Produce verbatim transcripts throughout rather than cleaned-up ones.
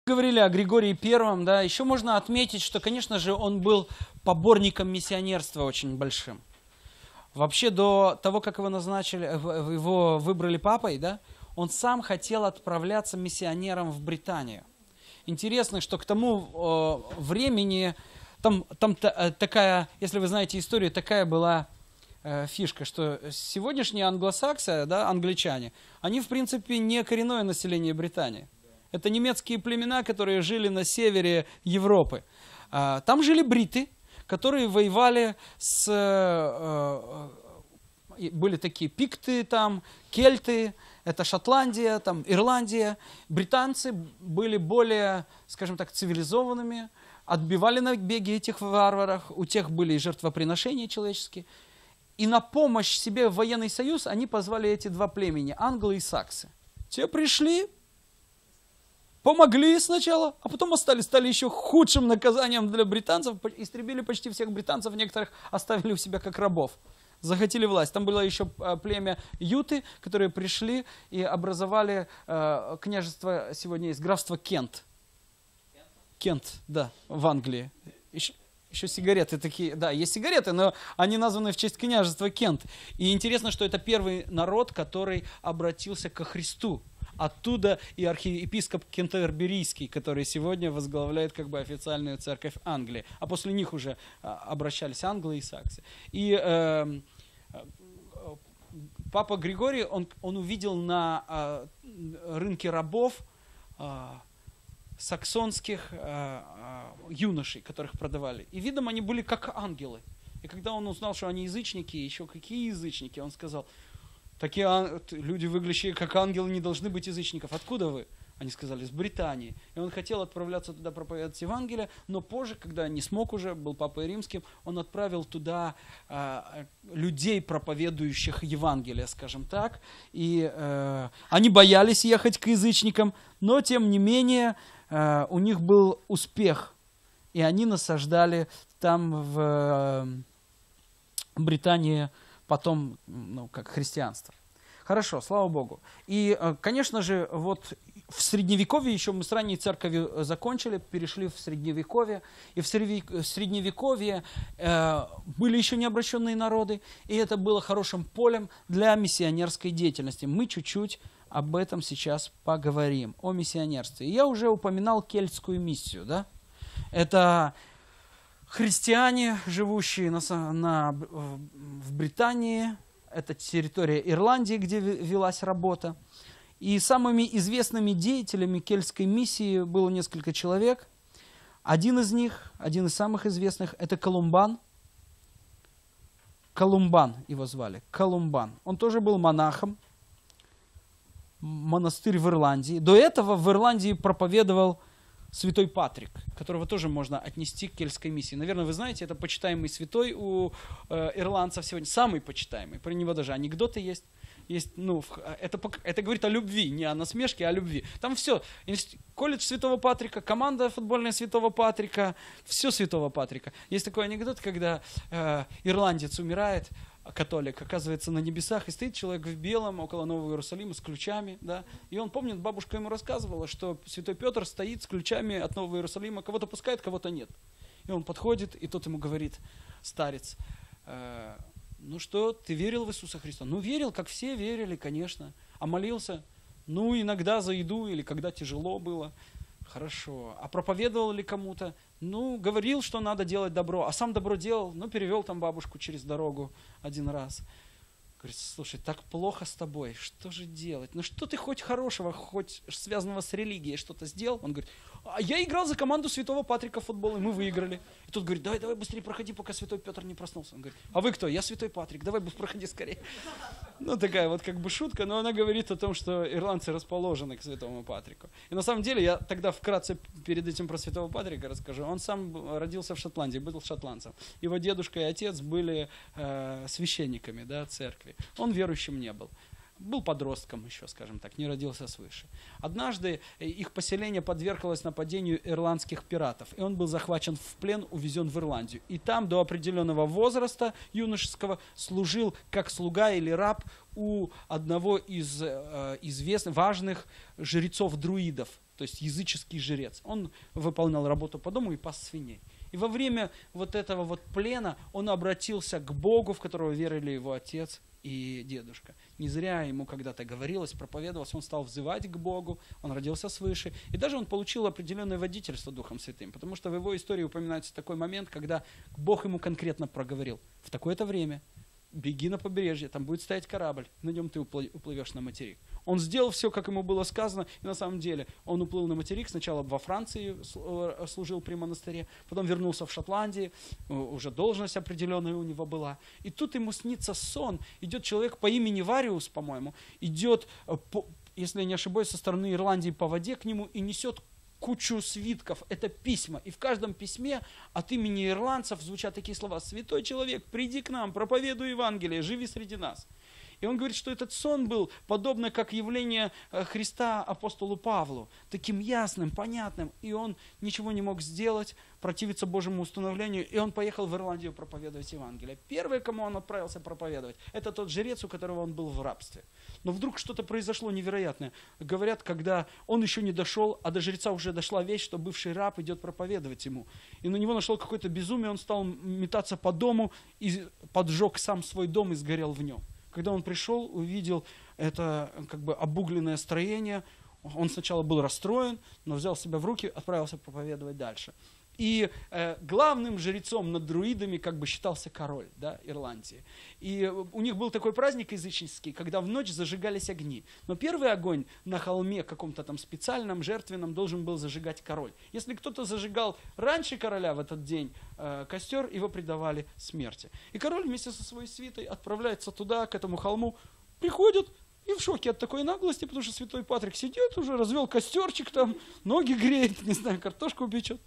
Говорили о Григории Первом, да, еще можно отметить, что, конечно же, он был поборником миссионерства очень большим. Вообще до того, как его назначили, его выбрали папой, да, он сам хотел отправляться миссионером в Британию. Интересно, что к тому э, времени, там, там та, такая, если вы знаете историю, такая была э, фишка, что сегодняшние англосаксы, да, англичане, они, в принципе, не коренное население Британии. Это немецкие племена, которые жили на севере Европы. Э, там жили бриты, которые воевали с... Э, э, были такие пикты там, кельты, это Шотландия, там, Ирландия. Британцы были более, скажем так, цивилизованными, отбивали набеги этих варваров, у тех были и жертвоприношения человеческие. И на помощь себе в военный союз они позвали эти два племени, англы и саксы. Те пришли, помогли сначала, а потом остались, стали еще худшим наказанием для британцев, истребили почти всех британцев, некоторых оставили у себя как рабов. Захватили власть. Там было еще племя Юты, которые пришли и образовали э, княжество, сегодня есть графство Кент. Кент, да, в Англии. Еще, еще сигареты такие, да, есть сигареты, но они названы в честь княжества Кент. И интересно, что это первый народ, который обратился ко Христу. Оттуда и архиепископ Кентерберийский, который сегодня возглавляет как бы официальную церковь Англии. А после них уже обращались англы и саксы. И э, папа Григорий, он, он увидел на э, рынке рабов э, саксонских э, э, юношей, которых продавали. И видом они были как ангелы. И когда он узнал, что они язычники, еще какие язычники, он сказал... Такие ан... люди, выглядящие как ангелы, не должны быть язычников. Откуда вы? Они сказали, с Британии. И он хотел отправляться туда проповедовать Евангелие, но позже, когда не смог уже, был папой римским, он отправил туда э, людей, проповедующих Евангелие, скажем так. И э, они боялись ехать к язычникам, но тем не менее э, у них был успех. И они насаждали там в э, Британии потом, ну, как христианство. Хорошо, слава Богу. И, конечно же, вот в Средневековье, еще мы с ранней церковью закончили, перешли в Средневековье, и в Средневековье э, были еще необращенные народы, и это было хорошим полем для миссионерской деятельности. Мы чуть-чуть об этом сейчас поговорим, о миссионерстве. Я уже упоминал кельтскую миссию, да? Это... Христиане, живущие на, на, в Британии, это территория Ирландии, где велась работа. И самыми известными деятелями кельтской миссии было несколько человек. Один из них, один из самых известных, это Колумбан. Колумбан его звали, Колумбан. Он тоже был монахом, монастырь в Ирландии. До этого в Ирландии проповедовал святой Патрик, которого тоже можно отнести к кельтской миссии. Наверное, вы знаете, это почитаемый святой у э, ирландцев сегодня, самый почитаемый. Про него даже анекдоты есть. есть ну, это, это говорит о любви, не о насмешке, а о любви. Там все. Колледж святого Патрика, команда футбольная святого Патрика, все святого Патрика. Есть такой анекдот, когда э, ирландец умирает, католик, оказывается на небесах, и стоит человек в белом около Нового Иерусалима с ключами, да, и он помнит, бабушка ему рассказывала, что святой Петр стоит с ключами от Нового Иерусалима, кого-то пускает, кого-то нет. И он подходит, и тот ему говорит, старец, э, ну что, ты верил в Иисуса Христа? Ну верил, как все верили, конечно. А молился? Ну иногда за еду, или когда тяжело было. Хорошо. А проповедовал ли кому-то? Ну, говорил, что надо делать добро. А сам добро делал, ну, перевел там бабушку через дорогу один раз. Говорит, слушай, так плохо с тобой, что же делать? Ну, что ты хоть хорошего, хоть связанного с религией что-то сделал? Он говорит, а я играл за команду святого Патрика в футбол, и мы выиграли. И тут говорит, давай, давай быстрее проходи, пока святой Петр не проснулся. Он говорит, а вы кто? Я святой Патрик, давай проходи скорее. Ну, такая вот как бы шутка, но она говорит о том, что ирландцы расположены к святому Патрику. И на самом деле, я тогда вкратце перед этим про святого Патрика расскажу. Он сам родился в Шотландии, был шотландцем. Его дедушка и отец были э, священниками, да, церкви. Он верующим не был. был подростком еще, скажем так, не родился свыше. Однажды их поселение подверглось нападению ирландских пиратов, и он был захвачен в плен, увезен в Ирландию. И там до определенного возраста юношеского служил как слуга или раб у одного из э, известных, важных жрецов-друидов, то есть языческий жрец. Он выполнял работу по дому и пас свиней. И во время вот этого вот плена он обратился к Богу, в которого верили его отец и дедушка. Не зря ему когда-то говорилось, проповедовалось, он стал взывать к Богу, он родился свыше. И даже он получил определенное водительство Духом Святым, потому что в его истории упоминается такой момент, когда Бог ему конкретно проговорил: в такое-то время беги на побережье, там будет стоять корабль, на нем ты уплывешь на материк. Он сделал все, как ему было сказано, и на самом деле он уплыл на материк, сначала во Франции служил при монастыре, потом вернулся в Шотландии, уже должность определенная у него была. И тут ему снится сон, идет человек по имени Вариус, по-моему, идет, если я не ошибаюсь, со стороны Ирландии по воде к нему и несет кучу свитков, это письма. И в каждом письме от имени ирландцев звучат такие слова: «Святой человек, приди к нам, проповедуй Евангелие, живи среди нас». И он говорит, что этот сон был подобно как явление Христа апостолу Павлу, таким ясным, понятным, и он ничего не мог сделать, противиться Божьему установлению, и он поехал в Ирландию проповедовать Евангелие. Первый, кому он отправился проповедовать, это тот жрец, у которого он был в рабстве. Но вдруг что-то произошло невероятное. Говорят, когда он еще не дошел, а до жреца уже дошла весть, что бывший раб идет проповедовать ему. И на него нашло какое-то безумие, он стал метаться по дому, и поджег сам свой дом и сгорел в нем. Когда он пришел, увидел это как бы обугленное строение, он сначала был расстроен, но взял себя в руки, отправился проповедовать дальше. И э, главным жрецом над друидами как бы считался король, да, Ирландии. И у них был такой праздник языческий, когда в ночь зажигались огни. Но первый огонь на холме каком-то там специальном, жертвенном должен был зажигать король. Если кто-то зажигал раньше короля в этот день э, костер, его предавали смерти. И король вместе со своей свитой отправляется туда, к этому холму, приходит и в шоке от такой наглости, потому что святой Патрик сидит уже, развел костерчик там, ноги греет, не знаю, картошку печет.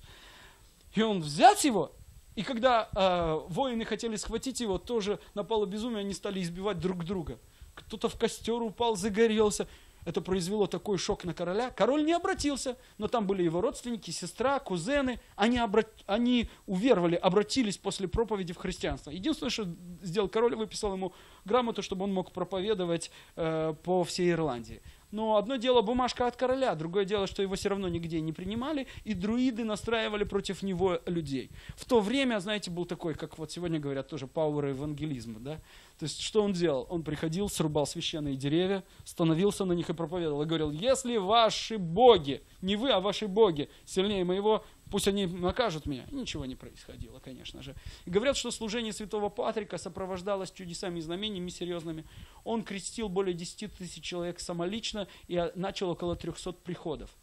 И он взять его, и когда э, воины хотели схватить его, тоже напало безумие, они стали избивать друг друга. Кто-то в костер упал, загорелся. Это произвело такой шок на короля. Король не обратился, но там были его родственники, сестра, кузены. Они, обрат... они уверовали, обратились после проповеди в христианство. Единственное, что сделал король, выписал ему грамоту, чтобы он мог проповедовать э, по всей Ирландии. Но одно дело бумажка от короля, другое дело, что его все равно нигде не принимали, и друиды настраивали против него людей. В то время, знаете, был такой, как вот сегодня говорят, тоже пауэр евангелизма, да? То есть, что он делал? Он приходил, срубал священные деревья, становился на них и проповедовал, и говорил: если ваши боги, не вы, а ваши боги сильнее моего, пусть они накажут меня. И ничего не происходило, конечно же. И говорят, что служение святого Патрика сопровождалось чудесами и знамениями серьезными. Он крестил более десяти тысяч человек самолично и начал около трехсот приходов.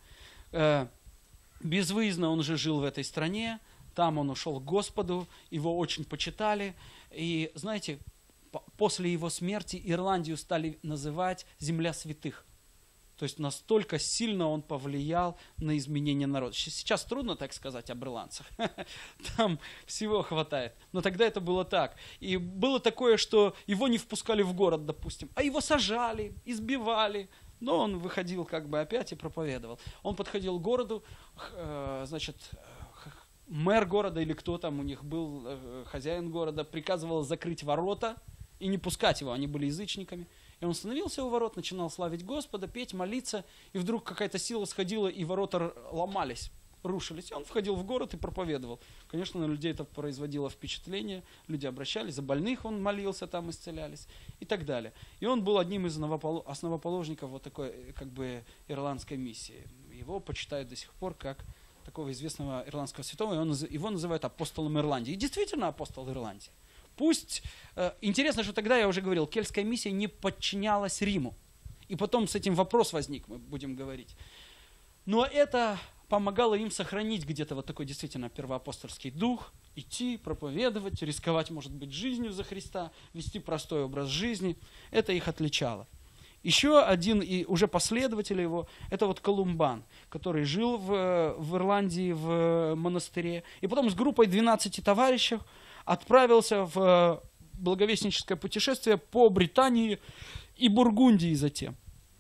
Безвыездно он же жил в этой стране, там он ушел к Господу, его очень почитали. И знаете, после его смерти Ирландию стали называть «Земля святых». То есть настолько сильно он повлиял на изменение народа. Сейчас трудно так сказать об ирландцах. Там всего хватает. Но тогда это было так. И было такое, что его не впускали в город, допустим, а его сажали, избивали. Но он выходил как бы опять и проповедовал. Он подходил к городу, значит, мэр города или кто там у них был, хозяин города, приказывал закрыть ворота и не пускать его, они были язычниками. И он становился у ворот, начинал славить Господа, петь, молиться, и вдруг какая-то сила сходила, и ворота ломались, рушились. И он входил в город и проповедовал. Конечно, на людей это производило впечатление, люди обращались, за больных он молился, там исцелялись и так далее. И он был одним из основоположников вот такой как бы ирландской миссии. Его почитают до сих пор как такого известного ирландского святого, и он, его называют апостолом Ирландии. И действительно апостол Ирландии. Пусть, э, интересно, что тогда, я уже говорил, кельтская миссия не подчинялась Риму. И потом с этим вопрос возник, мы будем говорить. Но это помогало им сохранить где-то вот такой действительно первоапостольский дух, идти, проповедовать, рисковать, может быть, жизнью за Христа, вести простой образ жизни. Это их отличало. Еще один, и уже последователь его, это вот Колумбан, который жил в, в Ирландии, в монастыре. И потом с группой двенадцати товарищей отправился в благовестническое путешествие по Британии и Бургундии затем.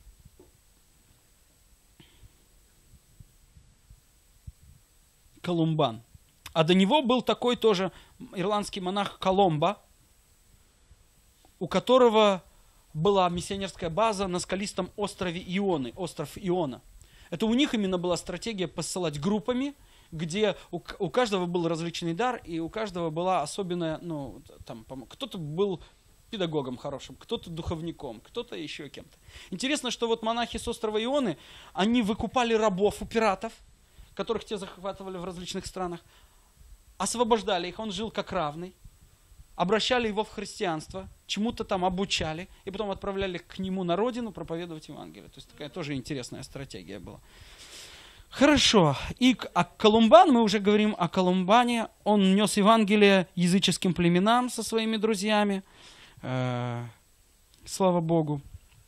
Колумбан. А до него был такой тоже ирландский монах Коломба, у которого была миссионерская база на скалистом острове Ионы, остров Иона. Это у них именно была стратегия посылать группами, где у, у каждого был различный дар, и у каждого была особенная, ну, там, кто-то был педагогом хорошим, кто-то духовником, кто-то еще кем-то. Интересно, что вот монахи с острова Ионы, они выкупали рабов у пиратов, которых те захватывали в различных странах, освобождали их, он жил как равный, обращали его в христианство, чему-то там обучали, и потом отправляли к нему на родину проповедовать Евангелие. То есть такая тоже интересная стратегия была. Хорошо. И а Колумбан, мы уже говорим о Колумбане, он нес Евангелие языческим племенам со своими друзьями. Э, слава Богу.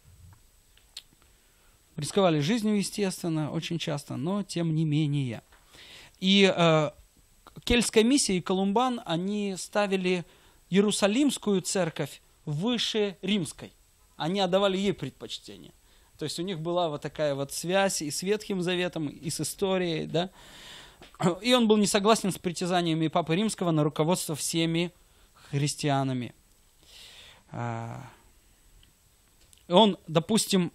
Рисковали жизнью, естественно, очень часто, но тем не менее. И э, Кельтская миссия и Колумбан, они ставили Иерусалимскую церковь выше римской. Они отдавали ей предпочтение. То есть у них была вот такая вот связь и с Ветхим Заветом, и с историей, да. И он был не согласен с притязаниями Папы Римского на руководство всеми христианами. Он, допустим,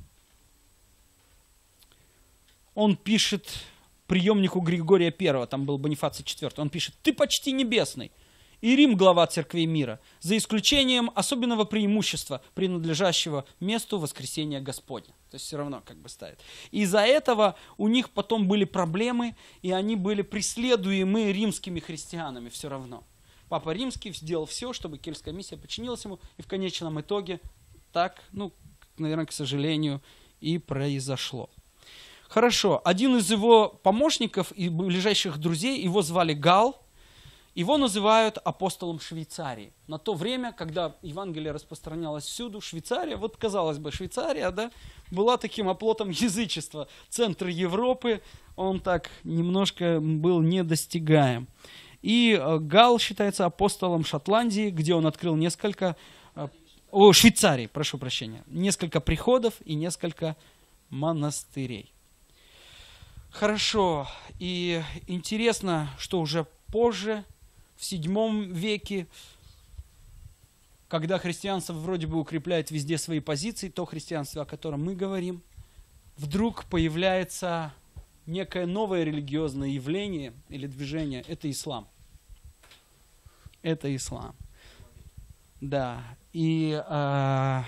он пишет приемнику Григория Первого, там был Бонифаций Четвёртый, он пишет: «Ты почти небесный, и Рим глава церквей мира, за исключением особенного преимущества, принадлежащего месту воскресения Господня». То есть все равно как бы ставит. Из-за этого у них потом были проблемы, и они были преследуемы римскими христианами все равно. Папа Римский сделал все, чтобы Кельтская миссия подчинилась ему, и в конечном итоге так, ну, наверное, к сожалению, и произошло. Хорошо, один из его помощников и ближайших друзей, его звали Гал, его называют апостолом Швейцарии. На то время, когда Евангелие распространялось всюду, Швейцария, вот казалось бы, Швейцария, да, была таким оплотом язычества, центр Европы, он так немножко был недостигаем. И Гал считается апостолом Шотландии, где он открыл несколько, о, Швейцарии, прошу прощения, несколько приходов и несколько монастырей. Хорошо, и интересно, что уже позже, в седьмом веке, когда христианство вроде бы укрепляет везде свои позиции, то христианство, о котором мы говорим, вдруг появляется некое новое религиозное явление или движение, это ислам. Это ислам. Да, и э,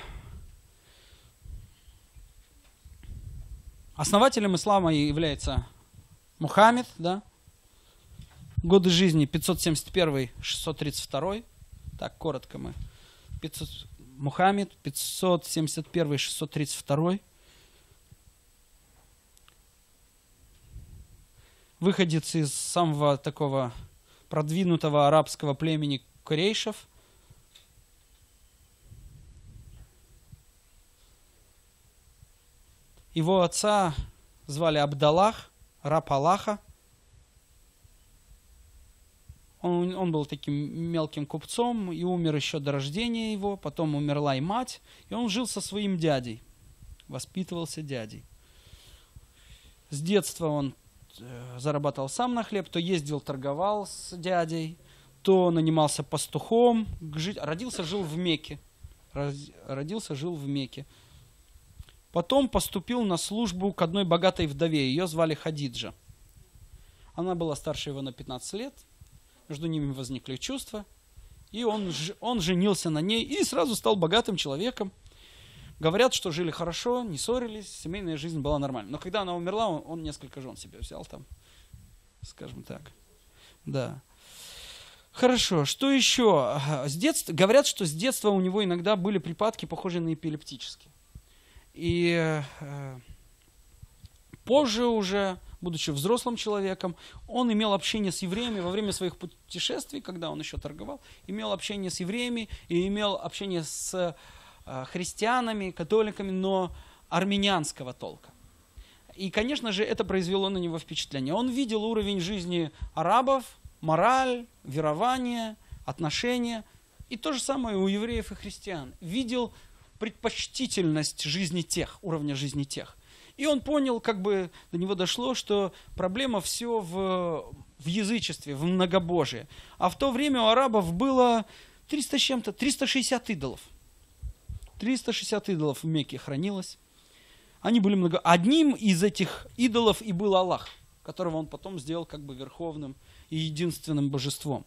основателем ислама является Мухаммед, да. Годы жизни пятьсот семьдесят первый — шестьсот тридцать второй. Так, коротко мы. пятьсот, Мухаммед, пятьсот семьдесят первый — шестьсот тридцать второй. Выходец из самого такого продвинутого арабского племени курейшев. Его отца звали Абдаллах, раб Аллаха. Он, он был таким мелким купцом и умер еще до рождения его, потом умерла и мать, и он жил со своим дядей, воспитывался дядей. С детства он зарабатывал сам на хлеб, то ездил, торговал с дядей, то нанимался пастухом, родился, жил в Мекке, родился, жил в Мекке. Потом поступил на службу к одной богатой вдове, ее звали Хадиджа. Она была старше его на пятнадцать лет, между ними возникли чувства, и он, он женился на ней и сразу стал богатым человеком. Говорят, что жили хорошо, не ссорились, семейная жизнь была нормальной. Но когда она умерла, он, он несколько жен себе взял там, скажем так. Да. Хорошо, что еще? С детства, говорят, что с детства у него иногда были припадки, похожие на эпилептические. И э, позже уже, будучи взрослым человеком, он имел общение с евреями во время своих путешествий, когда он еще торговал, имел общение с евреями и имел общение с э, христианами, католиками, но армянского толка. И, конечно же, это произвело на него впечатление. Он видел уровень жизни арабов, мораль, верование, отношения. И то же самое у евреев и христиан. Видел предпочтительность жизни тех, уровня жизни тех. И он понял, как бы до него дошло, что проблема все в, в язычестве, в многобожии. А в то время у арабов было триста с чем-то, триста шестьдесят идолов. триста шестьдесят идолов в Мекке хранилось. Они были много... Одним из этих идолов и был Аллах, которого он потом сделал как бы верховным и единственным божеством.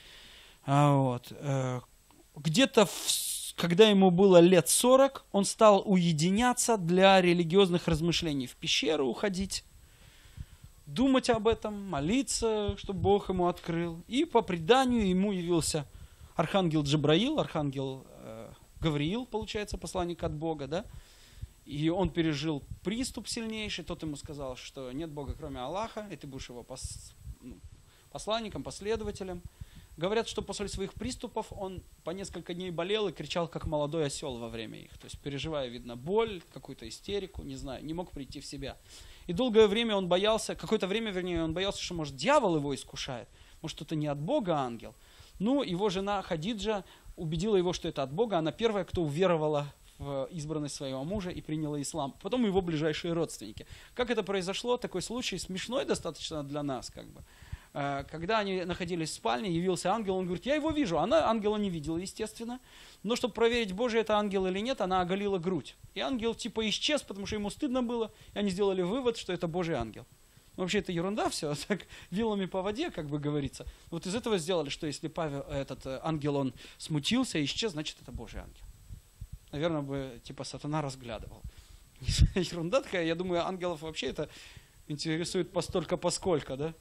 А вот. Где-то, в... когда ему было лет сорок, он стал уединяться для религиозных размышлений, в пещеру уходить, думать об этом, молиться, чтобы Бог ему открыл. И по преданию ему явился архангел Джабраил, архангел э, Гавриил, получается, посланник от Бога, да? И он пережил приступ сильнейший, тот ему сказал, что нет Бога, кроме Аллаха, и ты будешь его пос, ну, посланником, последователем. Говорят, что после своих приступов он по несколько дней болел и кричал, как молодой осел во время их. То есть переживая, видно, боль, какую-то истерику, не знаю, не мог прийти в себя. И долгое время он боялся, какое-то время, вернее, он боялся, что, может, дьявол его искушает, может, это не от Бога ангел. Ну, его жена Хадиджа убедила его, что это от Бога, она первая, кто уверовала в избранность своего мужа и приняла ислам. Потом его ближайшие родственники. Как это произошло? Такой случай смешной достаточно для нас, как бы. Когда они находились в спальне, явился ангел, он говорит, я его вижу. Она ангела не видела, естественно. Но чтобы проверить, Божий это ангел или нет, она оголила грудь. И ангел типа исчез, потому что ему стыдно было. И они сделали вывод, что это Божий ангел. Вообще это ерунда все, так вилами по воде, как бы говорится. Вот из этого сделали, что если Павел, этот ангел, он смутился и исчез, значит это Божий ангел. Наверное, бы типа сатана разглядывал. Ерунда такая, я думаю, ангелов вообще это интересует постолько поскольку, да?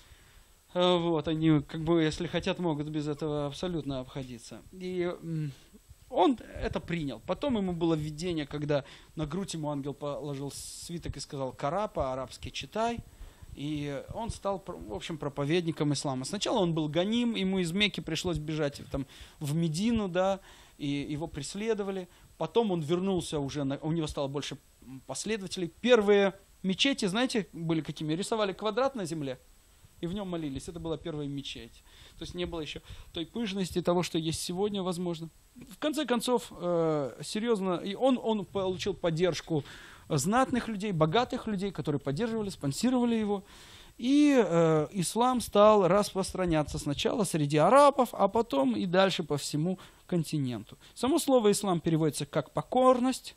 Вот, они, как бы, если хотят, могут без этого абсолютно обходиться. И он это принял. Потом ему было видение, когда на грудь ему ангел положил свиток и сказал «Кара», по-арабски «читай». И он стал, в общем, проповедником ислама. Сначала он был гоним, ему из Мекки пришлось бежать там, в Медину, да, и его преследовали. Потом он вернулся уже, на, у него стало больше последователей. Первые мечети, знаете, были какими? Рисовали квадрат на земле и в нем молились. Это была первая мечеть. То есть не было еще той пышности того, что есть сегодня, возможно. В конце концов, э, серьезно, и он, он получил поддержку знатных людей, богатых людей, которые поддерживали, спонсировали его. И э, ислам стал распространяться сначала среди арабов, а потом и дальше по всему континенту. Само слово ислам переводится как покорность.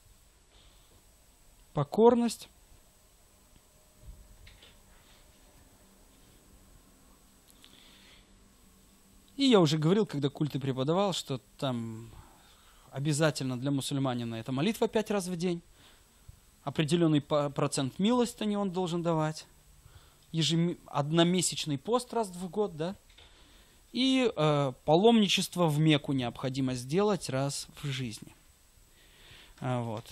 Покорность. И я уже говорил, когда культы преподавал, что там обязательно для мусульманина это молитва пять раз в день. Определенный процент милостыни он должен давать. Ежем... Одномесячный пост раз в год, да? И э, паломничество в Мекку необходимо сделать раз в жизни. А, вот.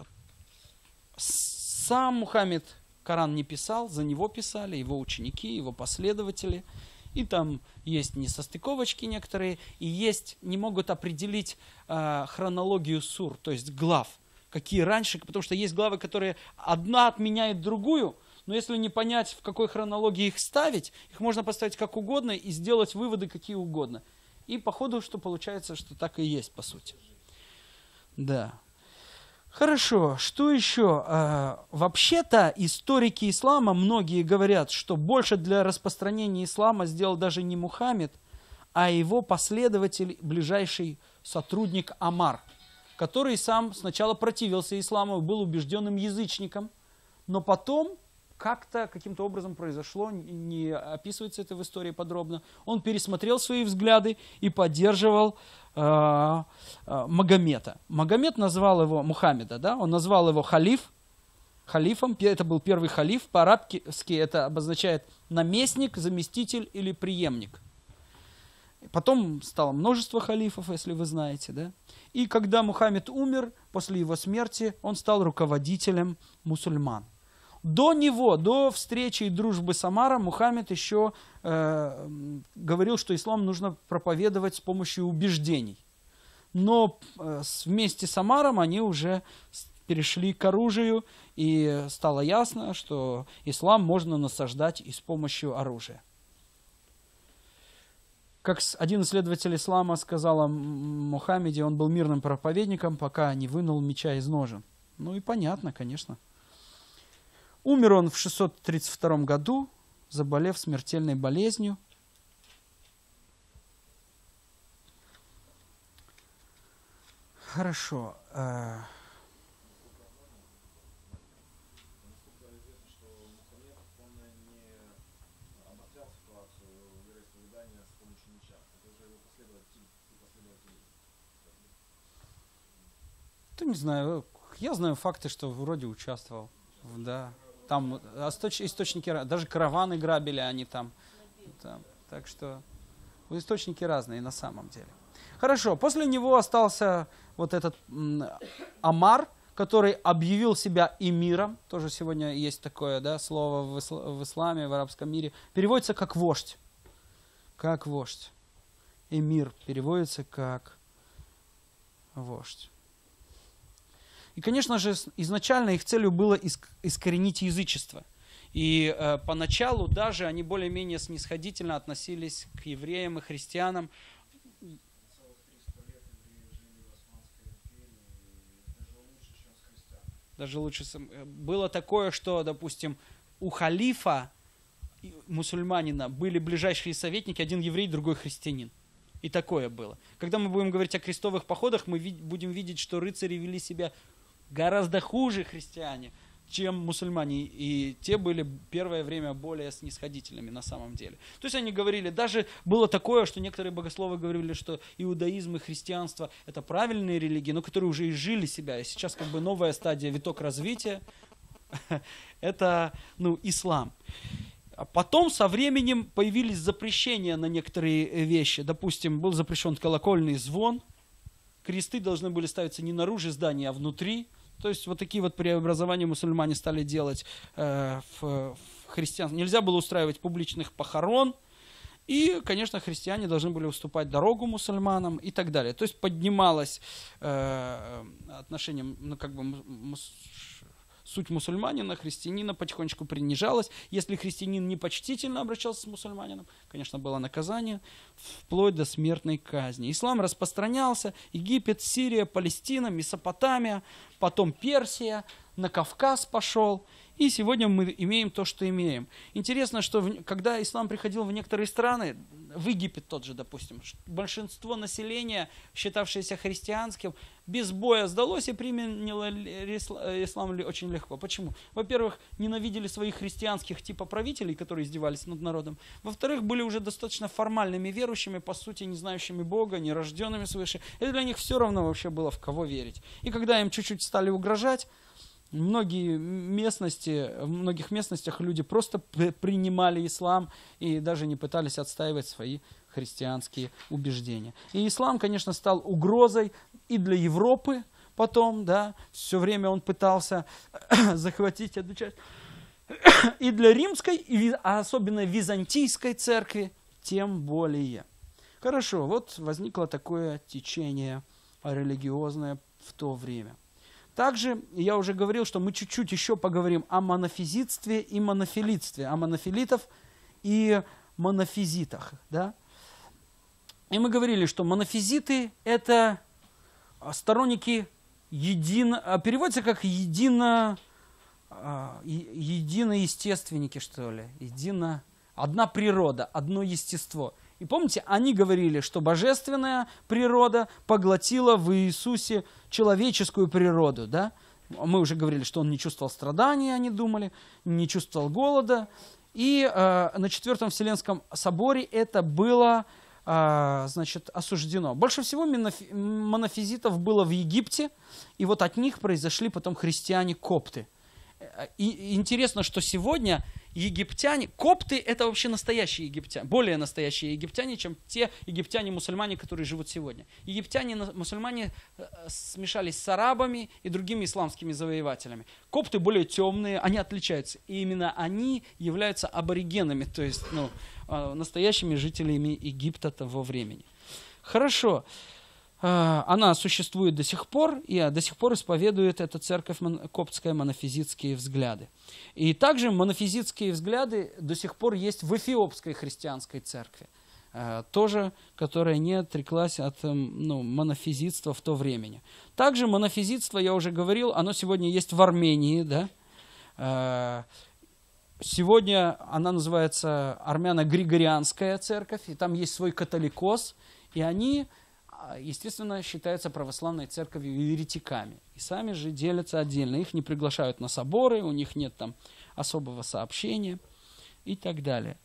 Сам Мухаммед Коран не писал, за него писали его ученики, его последователи. И там есть несостыковочки некоторые, и есть, не могут определить э, хронологию сур, то есть глав, какие раньше, потому что есть главы, которые одна отменяет другую, но если не понять, в какой хронологии их ставить, их можно поставить как угодно и сделать выводы какие угодно. И по ходу, что получается, что так и есть, по сути. Да. Хорошо, что еще? А, вообще-то историки ислама, многие говорят, что больше для распространения ислама сделал даже не Мухаммед, а его последователь, ближайший сотрудник Амар, который сам сначала противился исламу, был убежденным язычником, но потом как-то, каким-то образом произошло, не описывается это в истории подробно, он пересмотрел свои взгляды и поддерживал э, э, Магомета. Магомед назвал его, Мухаммеда, да, он назвал его халиф, халифом, это был первый халиф, по-арабски это обозначает наместник, заместитель или преемник. Потом стало множество халифов, если вы знаете, да. И когда Мухаммед умер, после его смерти, он стал руководителем мусульман. До него, до встречи и дружбы с Амаром, Мухаммед еще э, говорил, что ислам нужно проповедовать с помощью убеждений. Но э, вместе с Амаром они уже перешли к оружию, и стало ясно, что ислам можно насаждать и с помощью оружия. Как один исследователь ислама сказал о Мухаммеде, он был мирным проповедником, пока не вынул меча из ножен. Ну и понятно, конечно. Умер он в шестьсот тридцать втором году, заболев смертельной болезнью. Хорошо. Да не знаю, я знаю факты, что вроде участвовал, да, там источники, даже караваны грабили они там, там, так что источники разные на самом деле. Хорошо, после него остался вот этот м, Амар, который объявил себя эмиром, тоже сегодня есть такое, да, слово в, исла, в исламе, в арабском мире, переводится как вождь, как вождь, эмир переводится как вождь. И, конечно же, изначально их целью было искоренить язычество. И э, поначалу даже они более-менее снисходительно относились к евреям и христианам. Даже лучше. Было такое, что, допустим, у халифа, мусульманина, были ближайшие советники, один еврей, другой христианин. И такое было. Когда мы будем говорить о крестовых походах, мы вид- будем видеть, что рыцари вели себя гораздо хуже христиане, чем мусульмане. И те были первое время более снисходительными на самом деле. То есть они говорили, даже было такое, что некоторые богословы говорили, что иудаизм и христианство это правильные религии, но которые уже изжили себя. И сейчас как бы новая стадия, виток развития, это ну, ислам. А потом со временем появились запрещения на некоторые вещи. Допустим, был запрещен колокольный звон. Кресты должны были ставиться не наружу здания, а внутри. То есть вот такие вот преобразования мусульмане стали делать э, в, в христианстве. Нельзя было устраивать публичных похорон. И, конечно, христиане должны были уступать дорогу мусульманам и так далее. То есть поднималось э, отношение, ну как бы мус, суть мусульманина, христианина потихонечку принижалась. Если христианин непочтительно обращался с мусульманином, конечно, было наказание, вплоть до смертной казни. Ислам распространялся, Египет, Сирия, Палестина, Месопотамия, потом Персия, на Кавказ пошел. И сегодня мы имеем то, что имеем. Интересно, что в, когда ислам приходил в некоторые страны, в Египет тот же, допустим, большинство населения, считавшееся христианским, без боя сдалось и приняло ислам очень легко. Почему? Во-первых, ненавидели своих христианских типа правителей, которые издевались над народом. Во-вторых, были уже достаточно формальными верующими, по сути, не знающими Бога, нерожденными свыше. И для них все равно вообще было в кого верить. И когда им чуть-чуть стали угрожать, Многие местности, в многих местностях люди просто принимали ислам и даже не пытались отстаивать свои христианские убеждения. И ислам, конечно, стал угрозой и для Европы потом, да, все время он пытался захватить эту часть, и для римской, а особенно византийской церкви, тем более. Хорошо, вот возникло такое течение религиозное в то время. Также я уже говорил, что мы чуть-чуть еще поговорим о монофизитстве и монофилитстве, о монофилитов и монофизитах. Да? И мы говорили, что монофизиты – это сторонники едино, переводится как едино, единоестественники, что ли, едино, одна природа, одно естество. И помните, они говорили, что божественная природа поглотила в Иисусе человеческую природу. Да? Мы уже говорили, что он не чувствовал страданий, они думали, не чувствовал голода. И э, на Четвертом Вселенском соборе это было э, значит, осуждено. Больше всего монофизитов было в Египте, и вот от них произошли потом христиане-копты. И интересно, что сегодня египтяне, копты это вообще настоящие египтяне, более настоящие египтяне, чем те египтяне-мусульмане, которые живут сегодня. Египтяне-мусульмане смешались с арабами и другими исламскими завоевателями. Копты более темные, они отличаются. И именно они являются аборигенами, то есть ну, настоящими жителями Египта того времени. Хорошо. Она существует до сих пор, и до сих пор исповедует эта церковь коптская монофизитские взгляды. И также монофизитские взгляды до сих пор есть в эфиопской христианской церкви. э, тоже, которая не отреклась от э, ну, монофизитства в то времени. Также монофизитство, я уже говорил, оно сегодня есть в Армении, да. Э, сегодня она называется армяно-григорианская церковь, и там есть свой католикос, и они, естественно, считаются православной церковью еретиками. И сами же делятся отдельно. Их не приглашают на соборы, у них нет там особого сообщения и так далее.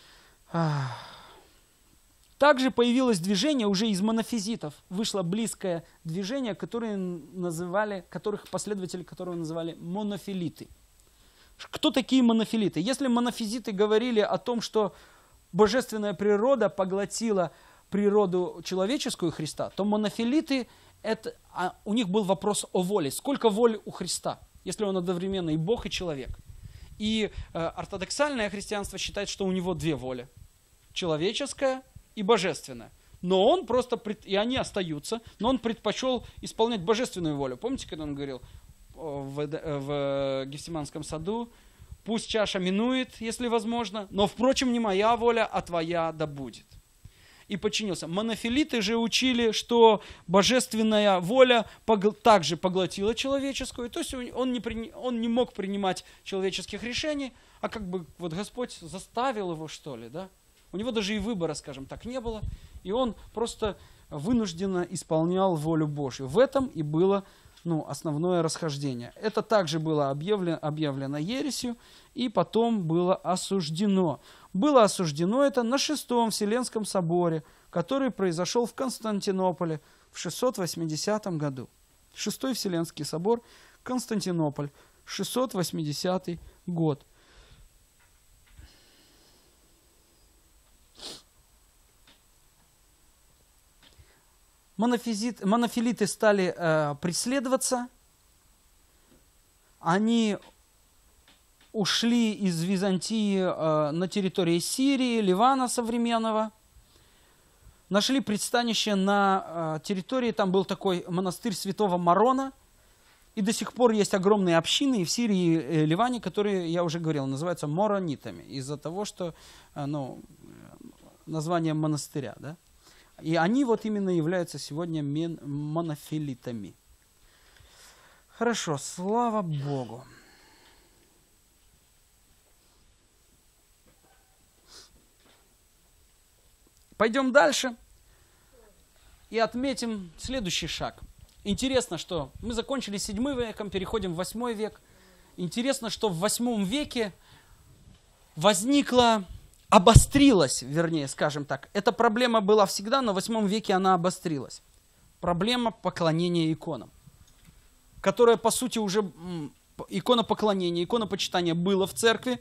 Также появилось движение уже из монофизитов. Вышло близкое движение, которые называли, которых последователи которого называли монофилиты. Кто такие монофилиты? Если монофизиты говорили о том, что божественная природа поглотила природу человеческую Христа, то монофилиты, это, а у них был вопрос о воле. Сколько воли у Христа, если он одновременно и Бог, и человек? И э, ортодоксальное христианство считает, что у него две воли. Человеческая и божественная. Но он просто, и они остаются, но он предпочел исполнять божественную волю. Помните, когда он говорил в, в Гефсиманском саду: «Пусть чаша минует, если возможно, но, впрочем, не моя воля, а твоя да будет». И подчинился. Монофилиты же учили, что божественная воля погл- также поглотила человеческую, то есть он не, при- он не мог принимать человеческих решений, а как бы вот Господь заставил его, что ли, да? У него даже и выбора, скажем так, не было, и он просто вынужденно исполнял волю Божью. В этом и было ну, основное расхождение. Это также было объявлено, объявлено ересью, и потом было осуждено. Было осуждено это на Шестом Вселенском соборе, который произошел в Константинополе в шестьсот восьмидесятом году. Шестой Вселенский собор, Константинополь, шестьсот восьмидесятый год. Монофизит, монофилиты стали э, преследоваться, они ушли из Византии э, на территории Сирии, Ливана современного, нашли пристанище на э, территории, там был такой монастырь святого Марона, и до сих пор есть огромные общины и в Сирии, и Ливане, которые, я уже говорил, называются моронитами, из-за того, что э, ну, название монастыря, да? И они вот именно являются сегодня монофилитами. Хорошо, слава Богу. Пойдем дальше и отметим следующий шаг. Интересно, что мы закончили седьмым веком, переходим в восьмой век. Интересно, что в восьмом веке возникла... обострилась, вернее, скажем так. Эта проблема была всегда, но в восьмом веке она обострилась. Проблема поклонения иконам, которая, по сути, уже иконопоклонение, иконопочитание было в церкви,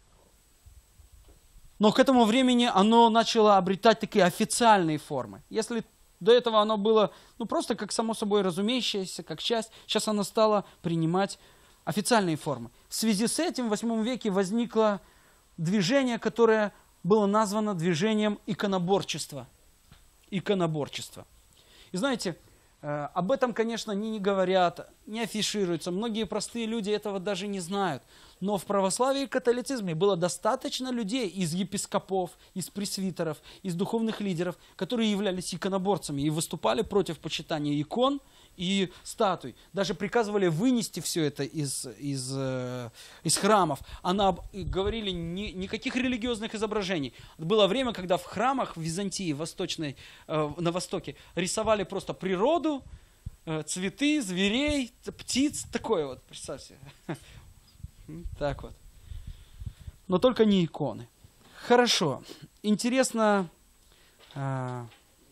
но к этому времени оно начало обретать такие официальные формы. Если до этого оно было ну, просто как само собой разумеющееся, как часть, сейчас оно стало принимать официальные формы. В связи с этим в восьмом веке возникло движение, которое было названо движением иконоборчества. Иконоборчество. И знаете, э, об этом, конечно, не, не говорят, не афишируются. Многие простые люди этого даже не знают. Но в православии и католицизме было достаточно людей из епископов, из пресвитеров, из духовных лидеров, которые являлись иконоборцами и выступали против почитания икон и статуй. Даже приказывали вынести все это из, из, э, из храмов. Она, говорили, ни, никаких религиозных изображений. Было время, когда в храмах в Византии, восточной, э, на Востоке, рисовали просто природу, э, цветы, зверей, птиц. Такое вот, представьте. Так вот. Но только не иконы. Хорошо. Интересно... Э,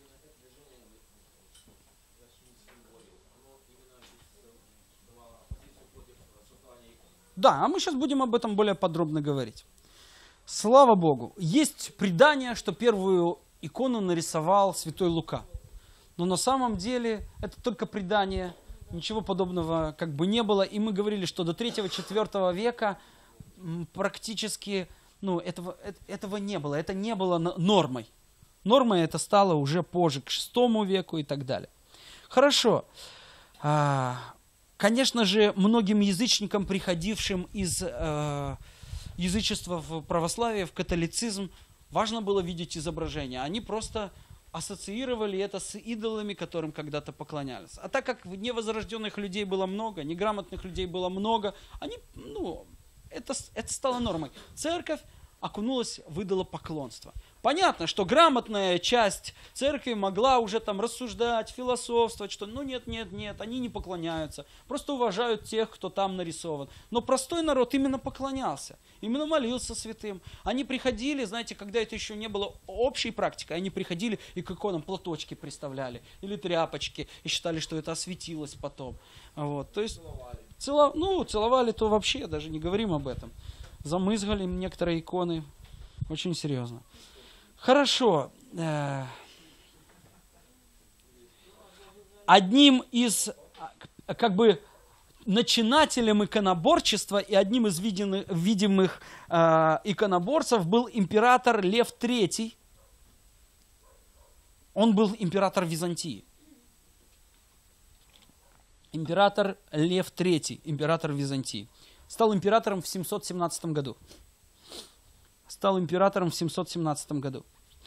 Да, а мы сейчас будем об этом более подробно говорить. Слава Богу. Есть предание, что первую икону нарисовал святой Лука. Но на самом деле это только предание, ничего подобного как бы не было. И мы говорили, что до третьего-четвёртого века практически ну, этого, этого не было. Это не было нормой. Нормой это стало уже позже, к шестому веку и так далее. Хорошо. Конечно же, многим язычникам, приходившим из э, язычества в православие, в католицизм, важно было видеть изображение. Они просто ассоциировали это с идолами, которым когда-то поклонялись. А так как невозрожденных людей было много, неграмотных людей было много, они, ну, это, это стало нормой. Церковь окунулась в идолопоклонство. Понятно, что грамотная часть церкви могла уже там рассуждать, философствовать, что ну нет, нет, нет, они не поклоняются, просто уважают тех, кто там нарисован. Но простой народ именно поклонялся, именно молился святым. Они приходили, знаете, когда это еще не было общей практикой, они приходили и к иконам платочки приставляли, или тряпочки, и считали, что это осветилось потом. Вот, то есть, целовали. Цело, ну, целовали, то вообще, даже не говорим об этом. Замызгали некоторые иконы, очень серьезно. Хорошо. Одним из, как бы, начинателем иконоборчества и одним из видимых, видимых э, иконоборцев был император Лев третий. Он был император Византии. Император Лев третий, император Византии. Стал императором в семьсот семнадцатом году. Стал императором в семьсот семнадцатом году.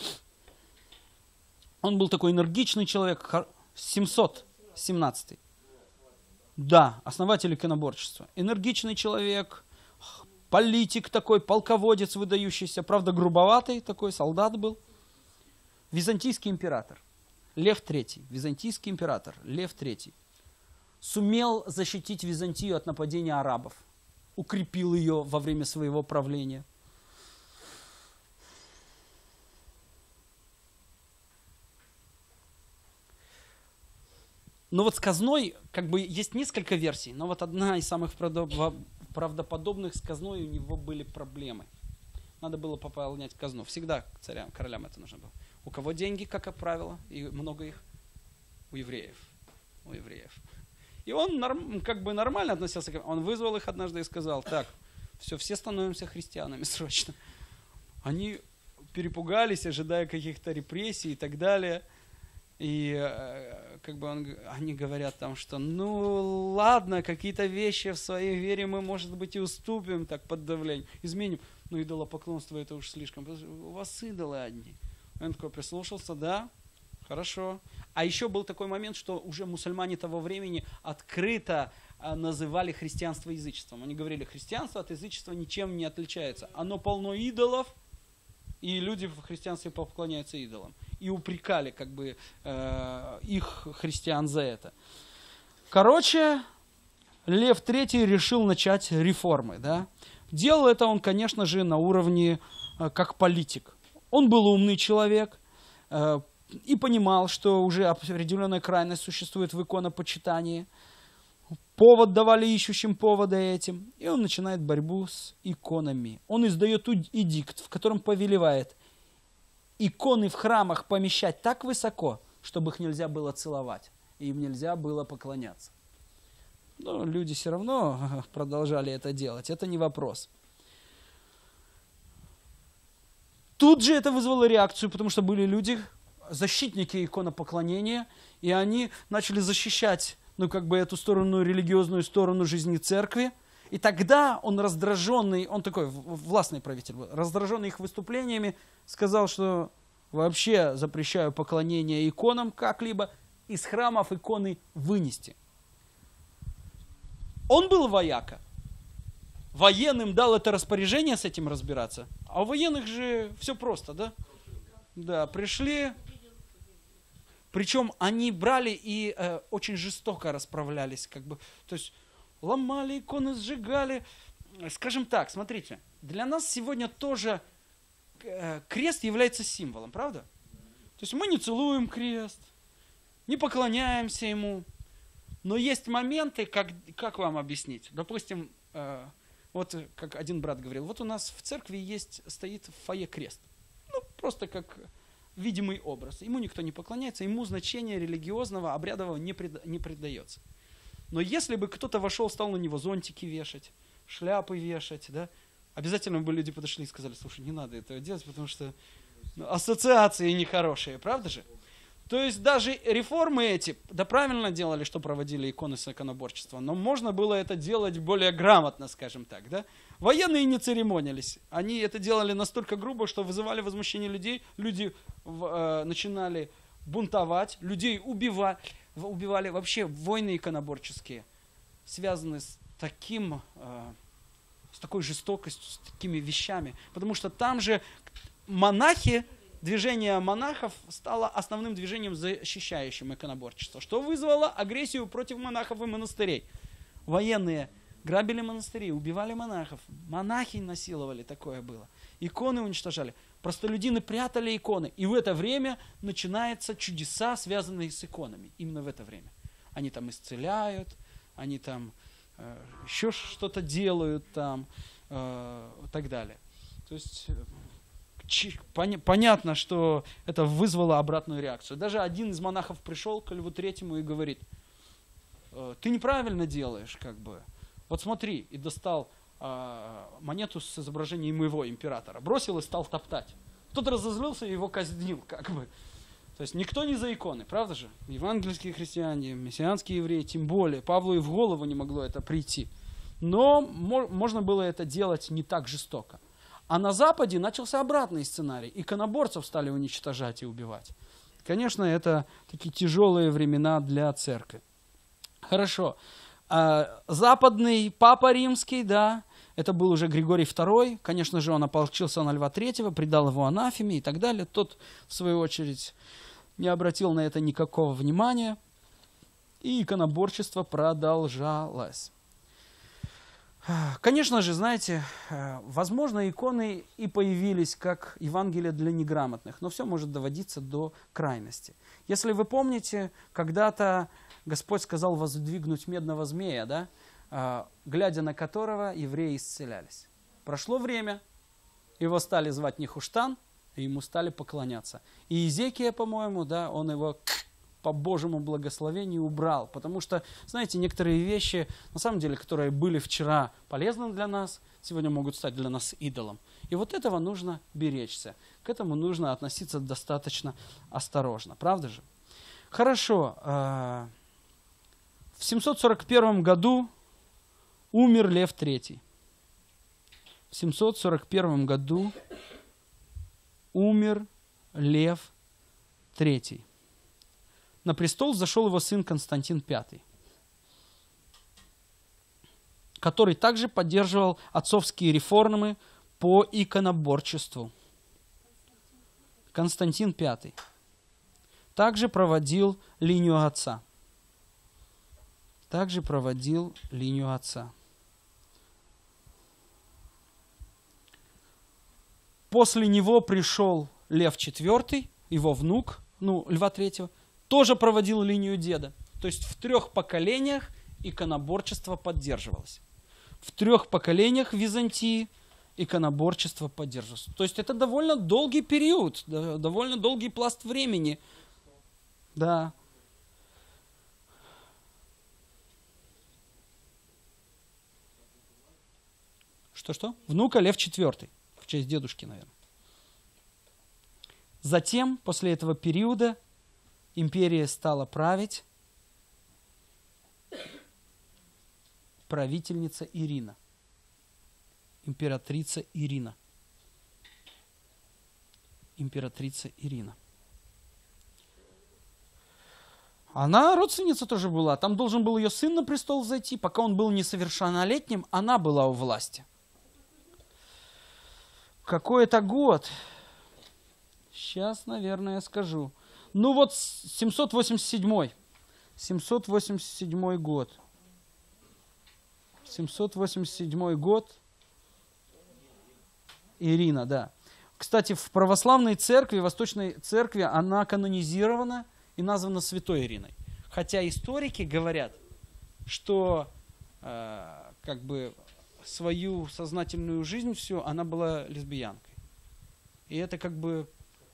Он был такой энергичный человек, семьсот семнадцатый. Да, основатель иконоборчества. Энергичный человек, политик такой, полководец выдающийся, правда грубоватый такой, солдат был. Византийский император, Лев третий, византийский император, Лев третий, сумел защитить Византию от нападения арабов, укрепил ее во время своего правления. Но вот с казной, как бы, есть несколько версий, но вот одна из самых правдоподобных, с казной у него были проблемы. Надо было пополнять казну. Всегда царям, королям это нужно было. У кого деньги, как правило, и много их? У евреев. У евреев. И он норм, как бы нормально относился к ним. Он вызвал их однажды и сказал: так, все, все становимся христианами срочно. Они перепугались, ожидая каких-то репрессий и так далее. И как бы он, они говорят там, что ну ладно, какие-то вещи в своей вере мы, может быть, и уступим так под давлением, изменим. Но идолопоклонство это уж слишком. У вас идолы одни. Он такой прислушался, да, хорошо. А еще был такой момент, что уже мусульмане того времени открыто называли христианство язычеством. Они говорили, христианство от язычества ничем не отличается. Оно полно идолов, и люди в христианстве поклоняются идолам. И упрекали как бы э, их христиан за это. Короче, Лев третий решил начать реформы. Да? Делал это он, конечно же, на уровне э, как политик. Он был умный человек э, и понимал, что уже определенная крайность существует в иконопочитании. Повод давали ищущим повода этим. И он начинает борьбу с иконами. Он издает эдикт, в котором повелевает иконы в храмах помещать так высоко, чтобы их нельзя было целовать, и им нельзя было поклоняться. Но люди все равно продолжали это делать, это не вопрос. Тут же это вызвало реакцию, потому что были люди, защитники иконопоклонения, и они начали защищать, ну, как бы эту сторону, религиозную сторону жизни церкви. И тогда он раздраженный, он такой властный правитель был, раздраженный их выступлениями, сказал, что вообще запрещаю поклонение иконам как-либо, из храмов иконы вынести. Он был вояка. Военным дал это распоряжение с этим разбираться. А у военных же все просто, да? Да, пришли. Причем они брали и э, очень жестоко расправлялись. Как бы, то есть ломали иконы, сжигали. Скажем так, смотрите, для нас сегодня тоже э, крест является символом, правда? То есть мы не целуем крест, не поклоняемся ему. Но есть моменты, как, как вам объяснить? Допустим, э, вот как один брат говорил, вот у нас в церкви есть, стоит в фойе крест. Ну, просто как видимый образ. Ему никто не поклоняется, ему значение религиозного, обрядового не, прид, не придается. Но если бы кто-то вошел, стал на него зонтики вешать, шляпы вешать, да, обязательно бы люди подошли и сказали, слушай, не надо этого делать, потому что ну, ассоциации нехорошие, правда же? То есть даже реформы эти, да правильно делали, что проводили иконы с иконоборчеством, но можно было это делать более грамотно, скажем так. Да? Военные не церемонились. Они это делали настолько грубо, что вызывали возмущение людей. Люди э, начинали бунтовать, людей убивали. убивали. Вообще войны иконоборческие связаны с таким, э, с такой жестокостью, с такими вещами. Потому что там же монахи, движение монахов стало основным движением, защищающим иконоборчество, что вызвало агрессию против монахов и монастырей. Военные грабили монастыри, убивали монахов, монахи насиловали, такое было. Иконы уничтожали, простолюдины прятали иконы. И в это время начинаются чудеса, связанные с иконами. Именно в это время. Они там исцеляют, они там э, еще что-то делают там, э, и так далее. То есть понятно, что это вызвало обратную реакцию. Даже один из монахов пришел к Льву Третьему и говорит: ты неправильно делаешь, как бы. Вот смотри, и достал э, монету с изображением моего императора, бросил и стал топтать. Тот разозлился и его казнил, как бы. То есть никто не за иконы, правда же? Евангельские христиане, мессианские евреи, тем более. Павлу и в голову не могло это прийти. Но мо- можно было это делать не так жестоко. А на Западе начался обратный сценарий. Иконоборцев стали уничтожать и убивать. Конечно, это такие тяжелые времена для церкви. Хорошо. Западный папа римский, да, это был уже Григорий Второй. Конечно же, он ополчился на Льва Третьего, предал его анафеме и так далее. Тот, в свою очередь, не обратил на это никакого внимания. И иконоборчество продолжалось. Конечно же, знаете, возможно, иконы и появились как Евангелие для неграмотных, но все может доводиться до крайности. Если вы помните, когда-то Господь сказал воздвигнуть медного змея, да, глядя на которого евреи исцелялись. Прошло время, его стали звать Нехуштан, и ему стали поклоняться. И Иезекия, по-моему, да, он его по Божьему благословению убрал. Потому что, знаете, некоторые вещи, на самом деле, которые были вчера полезны для нас, сегодня могут стать для нас идолом. И вот этого нужно беречься. К этому нужно относиться достаточно осторожно. Правда же? Хорошо. В семьсот сорок первом году умер Лев Третий. В семьсот сорок первом году умер Лев Третий. На престол зашел его сын Константин Пятый, который также поддерживал отцовские реформы по иконоборчеству. Константин Пятый также проводил линию отца. Также проводил линию отца. После него пришел Лев Четвертый, его внук, ну, Льва Третьего, тоже проводил линию деда. То есть в трех поколениях иконоборчество поддерживалось. В трех поколениях Византии иконоборчество поддерживалось. То есть это довольно долгий период, довольно долгий пласт времени. Да. Что-что? Внука Лев Четвертый. В честь дедушки, наверное. Затем, после этого периода, империя стала править правительница Ирина. Императрица Ирина. Императрица Ирина. Она родственница тоже была. Там должен был ее сын на престол взойти. Пока он был несовершеннолетним, она была у власти. Какой это год? Сейчас, наверное, скажу. Ну вот семьсот восемьдесят седьмой. семьсот восемьдесят седьмой год. семьсот восемьдесят седьмой год. Ирина, да. Кстати, в православной церкви, Восточной церкви, она канонизирована и названа Святой Ириной. Хотя историки говорят, что э, как бы свою сознательную жизнь всю она была лесбиянкой. И это как бы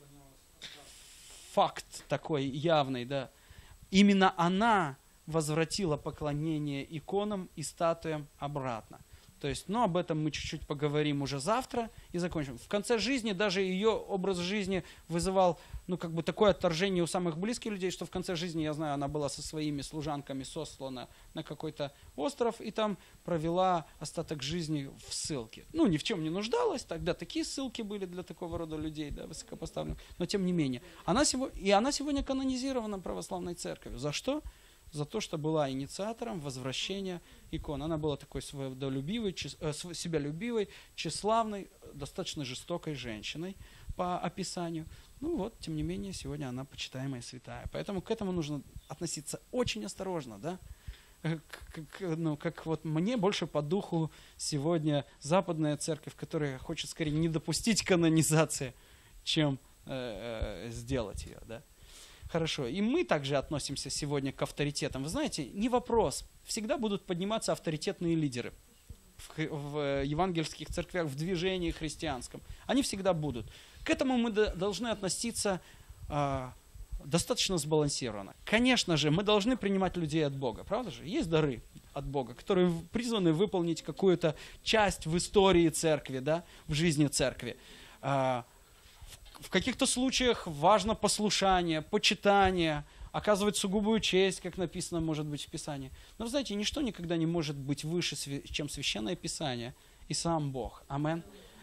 факт такой явный, да. Именно она возвратила поклонение иконам и статуям обратно. То есть, ну, об этом мы чуть-чуть поговорим уже завтра и закончим. В конце жизни даже ее образ жизни вызывал, ну, как бы такое отторжение у самых близких людей, что в конце жизни, я знаю, она была со своими служанками сослана на какой-то остров и там провела остаток жизни в ссылке. Ну, ни в чем не нуждалась, тогда такие ссылки были для такого рода людей, да, высокопоставленных, но тем не менее. Она сегодня, и она сегодня канонизирована православной церковью. За что? За то, что была инициатором возвращения икон. Она была такой свободолюбивой, себялюбивой, тщеславной, достаточно жестокой женщиной по описанию. Ну вот, тем не менее, сегодня она почитаемая святая. Поэтому к этому нужно относиться очень осторожно, да? Как, ну, как вот мне больше по духу сегодня западная церковь, которая хочет скорее не допустить канонизации, чем э, э, сделать ее, да? Хорошо. И мы также относимся сегодня к авторитетам. Вы знаете, не вопрос. Всегда будут подниматься авторитетные лидеры в, в евангельских церквях, в движении христианском. Они всегда будут. К этому мы должны относиться э, достаточно сбалансированно. Конечно же, мы должны принимать людей от Бога. Правда же? Есть дары от Бога, которые призваны выполнить какую-то часть в истории церкви, да, в жизни церкви. Э, В каких-то случаях важно послушание, почитание, оказывать сугубую честь, как написано, может быть, в Писании. Но, вы знаете, ничто никогда не может быть выше, чем Священное Писание и сам Бог. Амен.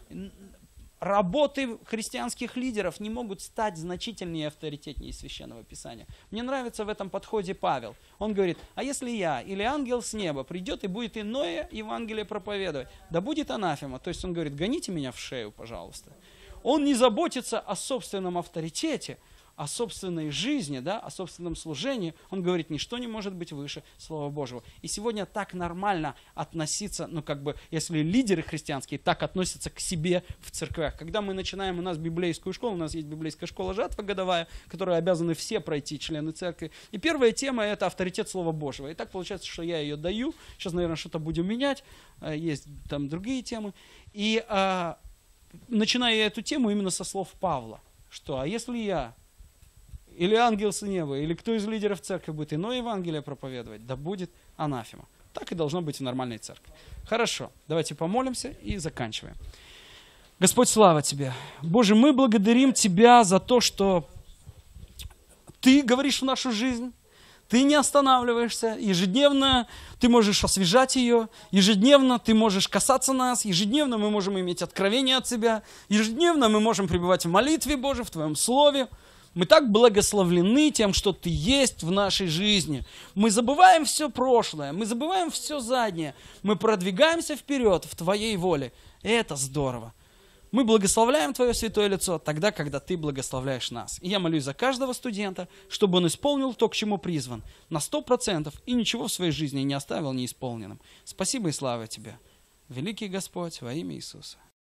Работы христианских лидеров не могут стать значительнее и авторитетнее Священного Писания. Мне нравится в этом подходе Павел. Он говорит, а если я или ангел с неба придет и будет иное Евангелие проповедовать, да будет анафема. То есть он говорит, гоните меня в шею, пожалуйста. Он не заботится о собственном авторитете, о собственной жизни, да, о собственном служении. Он говорит, ничто не может быть выше Слова Божьего. И сегодня так нормально относиться, ну как бы, если лидеры христианские так относятся к себе в церквях. Когда мы начинаем у нас библейскую школу, у нас есть библейская школа «Жатва» годовая, которую обязаны все пройти члены церкви. И первая тема – это авторитет Слова Божьего. И так получается, что я ее даю. Сейчас, наверное, что-то будем менять. Есть там другие темы. И а, начинаю я эту тему именно со слов Павла. Что, а если я или ангел с неба, или кто из лидеров церкви будет иное Евангелие проповедовать, да будет анафема. Так и должно быть в нормальной церкви. Хорошо, давайте помолимся и заканчиваем. Господь, слава Тебе. Боже, мы благодарим Тебя за то, что Ты говоришь в нашу жизнь, Ты не останавливаешься, ежедневно Ты можешь освежать ее, ежедневно Ты можешь касаться нас, ежедневно мы можем иметь откровение от Тебя, ежедневно мы можем пребывать в молитве Божьей, в Твоем Слове. Мы так благословлены тем, что Ты есть в нашей жизни. Мы забываем все прошлое, мы забываем все заднее. Мы продвигаемся вперед в Твоей воле. И это здорово. Мы благословляем Твое святое лицо тогда, когда Ты благословляешь нас. И я молюсь за каждого студента, чтобы он исполнил то, к чему призван, на сто процентов, и ничего в своей жизни не оставил неисполненным. Спасибо и слава Тебе, великий Господь, во имя Иисуса.